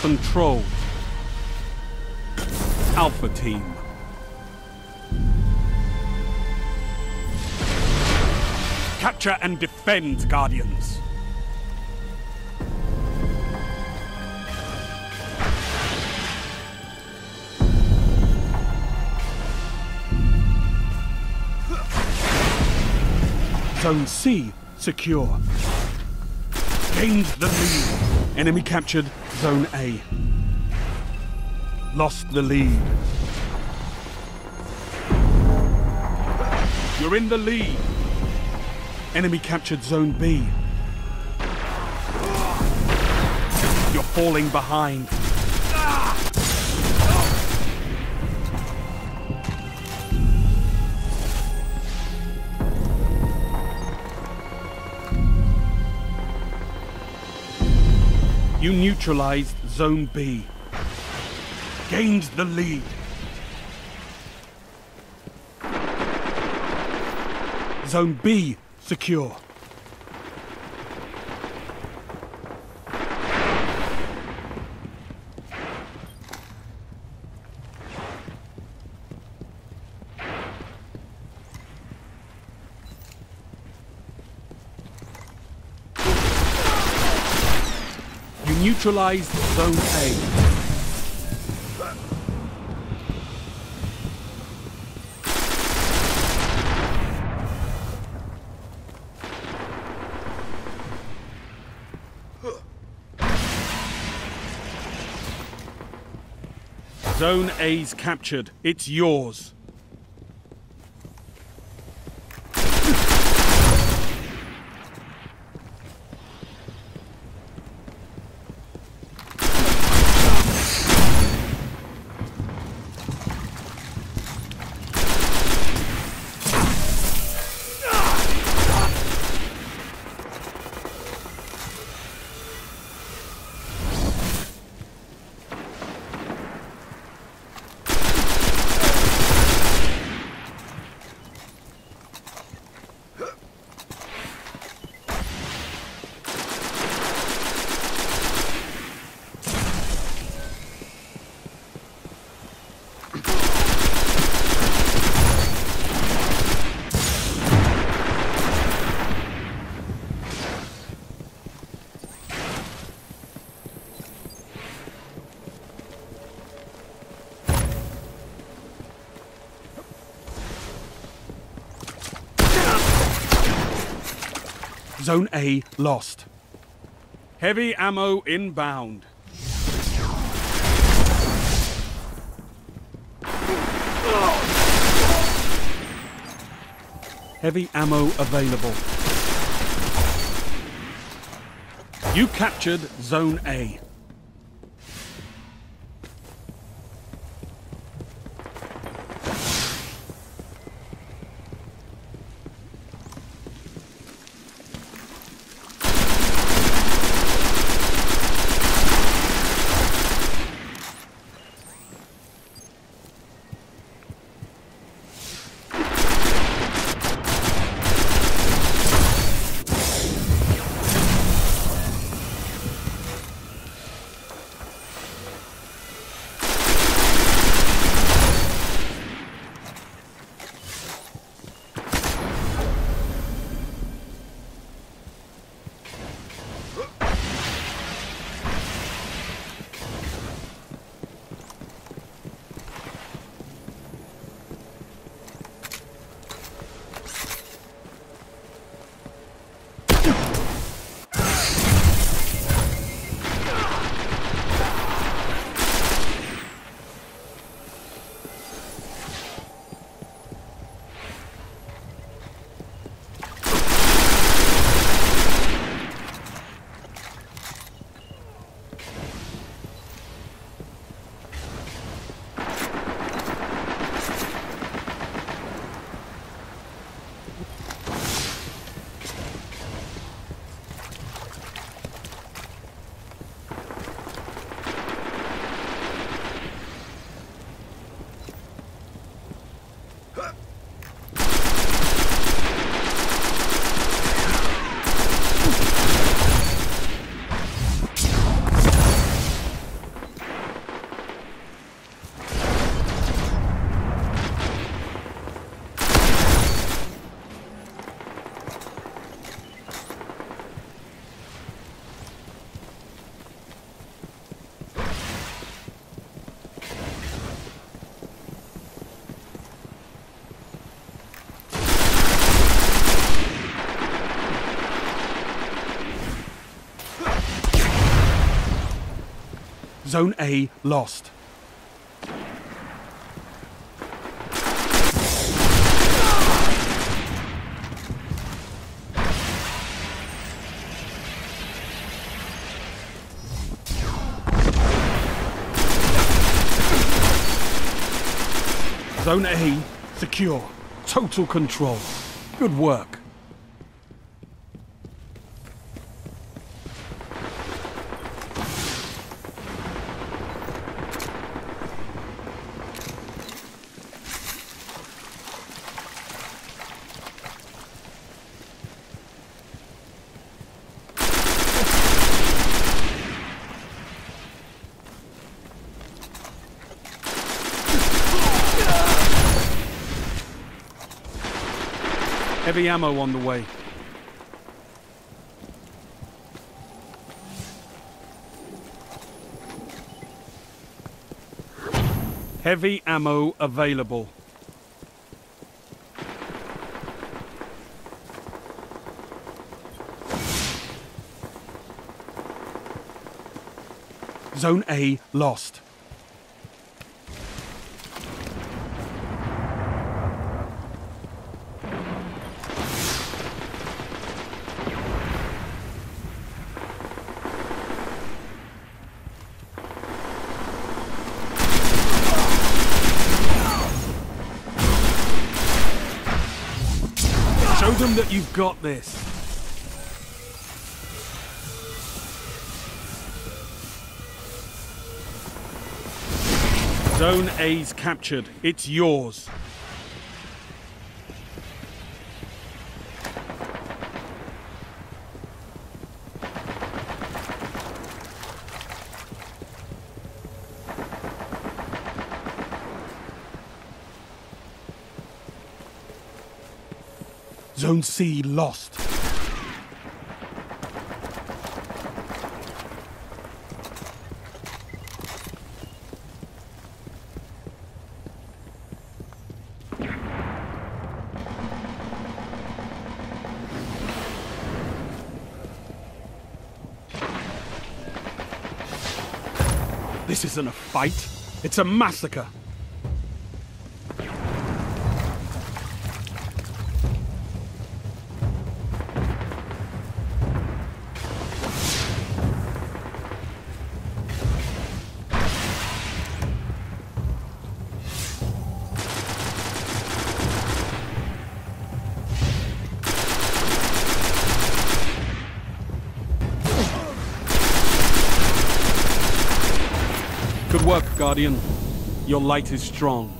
Control. Alpha Team. Capture and defend, Guardians. Zone C secure. Gained the lead. Enemy captured Zone A. Lost the lead. You're in the lead. Enemy captured Zone B. You're falling behind. You neutralized Zone B. Gained the lead. Zone B secure. You neutralized Zone A. Zone A's captured. It's yours. Zone A lost. Heavy ammo inbound. Heavy ammo available. You captured Zone A. Zone A lost. Zone A secure. Total control. Good work. Heavy ammo on the way. Heavy ammo available. Zone A lost. Show them that you've got this. Zone A's captured. It's yours. Zone C lost. This isn't a fight, it's a massacre. Good work, Guardian. Your light is strong.